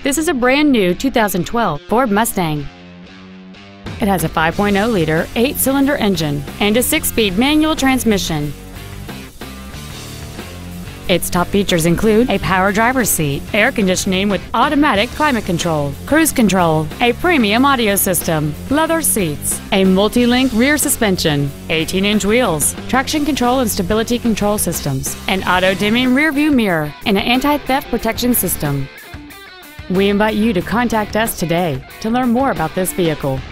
This is a brand new 2012 Ford Mustang. It has a 5.0-liter 8-cylinder engine and a 6-speed manual transmission. Its top features include a power driver's seat, air conditioning with automatic climate control, cruise control, a premium audio system, leather seats, a multi-link rear suspension, 18-inch wheels, traction control and stability control systems, an auto-dimming rear-view mirror, and an anti-theft protection system. We invite you to contact us today to learn more about this vehicle.